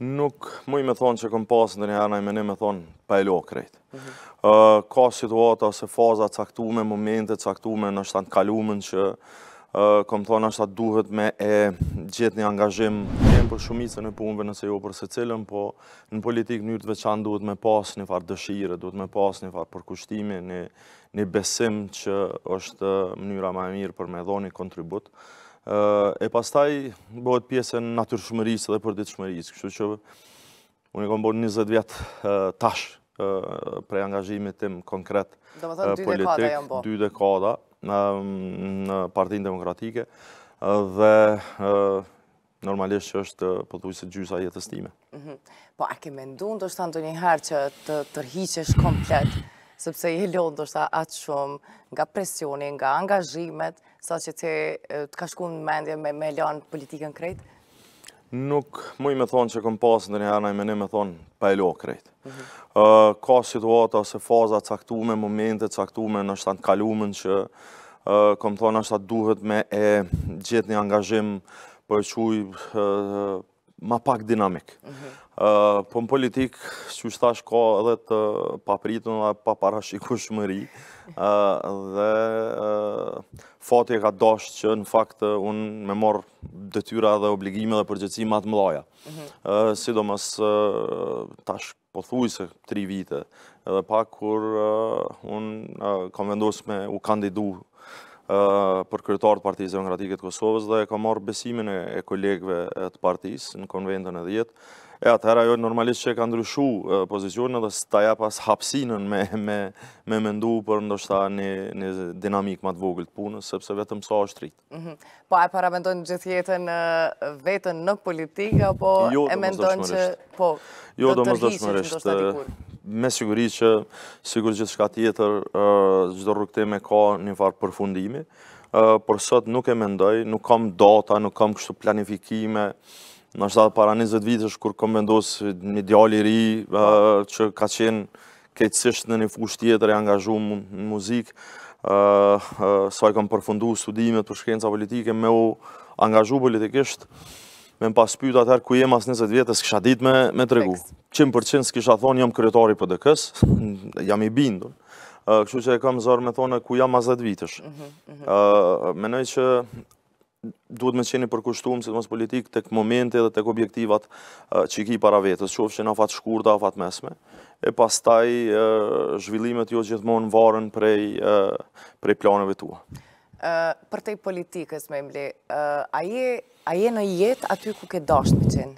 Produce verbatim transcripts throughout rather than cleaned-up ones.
Nuk muj me thonë që kom pas në njëherë në menim me thonë pa e lo krejt. Uh, ka situata ose faza caktume, momente caktume në shtanë kalumen që uh, kom thonë është atë duhet me e gjithë një angazhim jenë për shumicën e punëve nëse jo për se cilën, po në politikë njërë të veçanë duhet me pas një farë dëshire, duhet me pas një farë përkushtimi, një, një besim që është mënyra ma e mirë për me dhoni kontribut. Uh, e pastaj bëhet pjesë e natyrshmërisë dhe përditshmërisë, kështu që unë i kom bërë njëzet vjetë uh, tash uh, prej angazhimit tim konkret uh, politik, dy dekada uh, në Partinë Demokratike uh, dhe uh, normalisht që është uh, pothuajse gjysa jetës time. Mm -hmm. Po a ke menduar ndoshta ndonjëherë që të tërhiqesh komplet, sepse je lodhur ndoshta aq shumë nga presioni, nga angazhimet, sa që ti të ka shku në mendje me, me lanë politikën krejt? Nuk muj me thonë që kom pas në njëherë në menim me thonë pa e lo krejt. Mm -hmm. uh, ka situata ose faza caktume, momente caktume në shtanë kalumen që uh, kom thonë është atë duhet me e gjithë një angazhim për e quj uh, ma pak dinamik. Mm -hmm. uh, po në politikë, që shtash ka edhe të papritën dhe pa parashikueshmëri, uh, dhe uh, fati e ka dashur që në fakt unë me marr detyra dhe obligime dhe përgjegjësi më të mëdha. Mm -hmm. uh, sidomos uh, tash pothuajse tri vite, edhe pak kur uh, unë uh, kam vendosur me u kandidu Uh, për kryetar të Partisë Demokratike të Kosovës dhe ka marrë besimin e, e kolegëve të partisë në konventën e dhjetë. E atëherë ajo normalisht që ka ndryshu uh, pozicionin dhe s'ta ja pas hapsinën me, me, me mendu për ndoshta një, një dinamik më të vogël të punës, sepse vetëm sa është rritë. Mm -hmm. Po a paramendon gjithë jetën vetën në politikë, apo jo, e mendon që po, jo, do tërhiqesh me siguri që sigur gjithë shka tjetër, çdo rrugtime ka një farë përfundimi, por sot nuk e mendoj, nuk kam data, nuk kam kështu planifikime, nështë atë para njëzet vitësh kur kom vendos një djalë i ri që ka qenë keqësisht në një fushë tjetër e angazhu në muzikë, sa i kam përfundu studimet për shkenca politike, me u angazhu politikisht, me më pas pyet atëherë ku jem as njëzet vjetës, kisha dit me, me tregu. qind përqind s'kisha thonë jam kryetari P D K-s, jam i bindur. Uh, kështu që e kam zërë me thonë ku jam as dhjetë vitesh. Mm -hmm. uh, menoj që duhet me qeni përkushtuar sidomos politik tek momenti dhe tek objektivat uh, që i ki para vetës, qofshin afat shkurta, afat mesme. E pastaj uh, zhvillimet jo gjithmonë varen prej, uh, prej planeve tua. Uh, për tej politikës, me mli, uh, a, je, a je në jetë aty ku ke dasht me qenë?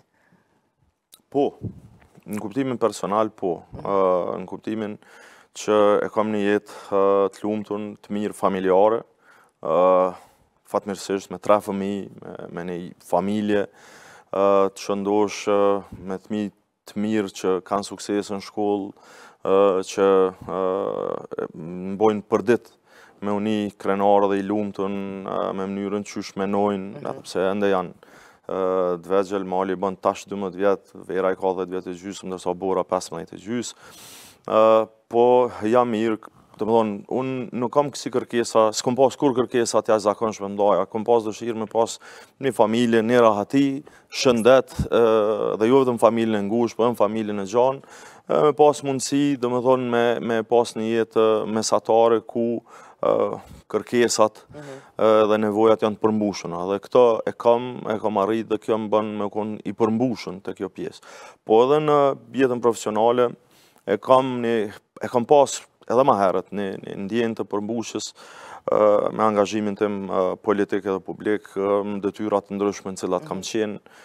Po, në kuptimin personal, po. Uh, në kuptimin që e kam një jetë uh, të lumtun, të mirë familjare, uh, fatmirësisht me tre fëmijë, me, me një familje, uh, të shëndosh uh, me të mi të mirë që kanë sukses në shkollë, uh, që uh, më bojnë për ditë me uni krenarë dhe i lumëtën, me mënyrën qysh menojnë, mm -hmm. sepse ende janë uh, dvegjel, mali bën tash dymbëdhjetë vjetë, vera i ka dhjetë vjetë e gjysë, ndërsa bora pesëmbëdhjetë e gjysë. Uh, po jam mirë, të më thonë, unë nuk kam kësi kërkesa, s'kom pas kur kërkesa të jashtë zakonshme ndaja, kom pas dëshirë me pas një familje, një rahati, shëndet, uh, dhe jo vetëm familjen e ngushtë, po edhe familjen e gjanë, uh, me pas mundësi, dhe më thonë, me, me pas një jetë mesatare ku Uh, kërkesat mm -hmm. uh, dhe nevojat janë të përmbushuna. Dhe këto e kam, e kam arrit dhe kjo më bën me kon i përmbushun të kjo pjesë. Po edhe në jetën profesionale e kam, një, e kam pas edhe ma herët një, një ndjenjë të përmbushës uh, me angazhimin tim uh, politik edhe publik, uh, detyrat të ndryshme në cilat kam qenë,